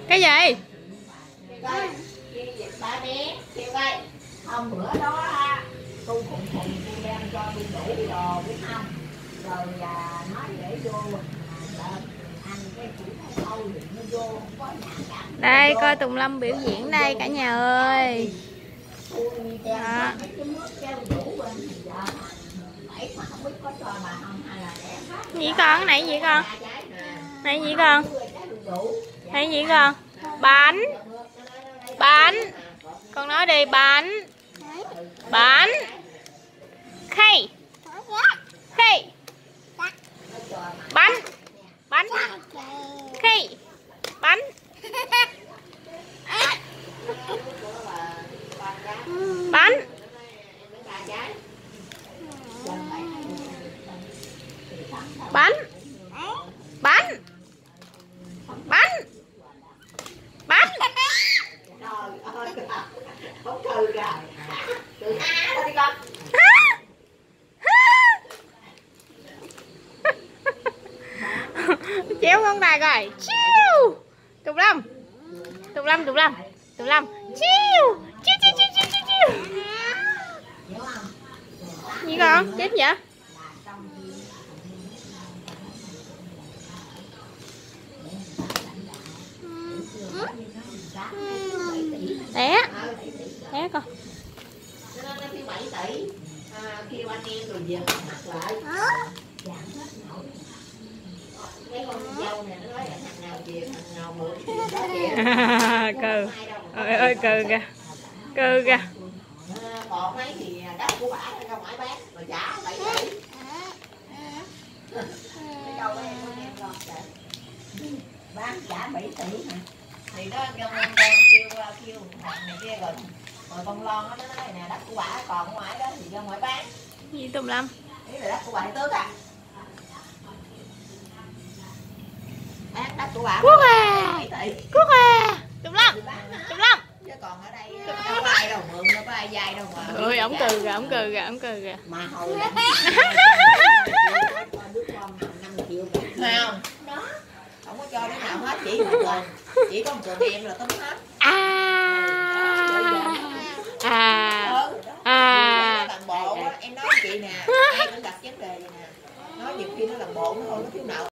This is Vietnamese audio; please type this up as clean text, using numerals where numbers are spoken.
Cái gì? Ba bé kêu đây. Hôm bữa đó tôi khùng tôi đem cho tôi đủ đồ biết không? Rồi nói để vô ăn cái chủ thôi thì nó vô không có nhà cả. Đây coi Tùng Lâm biểu diễn đây cả nhà ơi. Đó. Gì con? Cái này gì con? Này gì con? Này gì con? Bánh. Bánh. Con nói đi, bánh. Bánh. Khay. Khay. Bánh. Bánh. Khay. Bánh. Bánh. Bánh. Bánh. Bánh. Bánh. Không cười rồi. Cười há đi con. Chéo ngón tay coi. Chiu. Tùng Lâm. Tùng Lâm, Tùng Lâm. Tùng Lâm. Chiu. Chiu chiu chiu chiu chiu. Gì con? Chết vậy? Té. Té con. Cho nên nó kêu 7 tỷ. Kêu anh em rồi về mặt lại. Cái con dâu này nó nói là thằng nào về thằng nào mượn Cừ. Ơi ơi cừ kìa. Cừ kìa. Còn mấy thì đất của bả không phải bán mà trả 7 tỷ. Cái dâu đó em có nghe không? Bán trả 7 tỷ hả? Thì đó con kêu thằng này kia rồi con Lon nó nói nè đất của bả còn ngoài đó thì ra ngoài bán. Gì Tùng Lâm? Ý là đất của bả tước à? Bán đất của bả. Quốc à. Quốc à. Tùng Lâm. Tùng Lâm. Chứ còn ở đây đâu có ai đâu mượn, đâu có ai vay đâu mà. Ơi ổng cừ kìa, ổng cừ kìa, ổng cừ kìa. Mà hồi đứa con 5 triệu phải không? Đó. Không có cho đứa nào hết, chỉ một lần. Chỉ có một lần em là tính hết. Làm bộ á, em nói chị nè, ai cũng đặt vấn đề vậy nè. Nói nhiều khi nó làm bộ nó thôi, nó thiếu nợ.